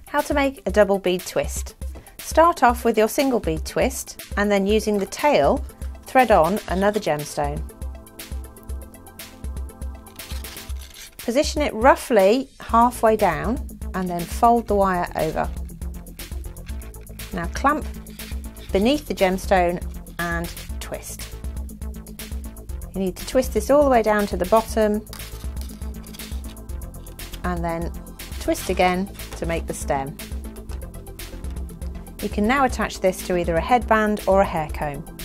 How to make a double bead twist. Start off with your single bead twist and then using the tail, thread on another gemstone. Position it roughly halfway down and then fold the wire over. Now clamp beneath the gemstone and twist. You need to twist this all the way down to the bottom and then twist again to make the stem. You can now attach this to either a headband or a hair comb.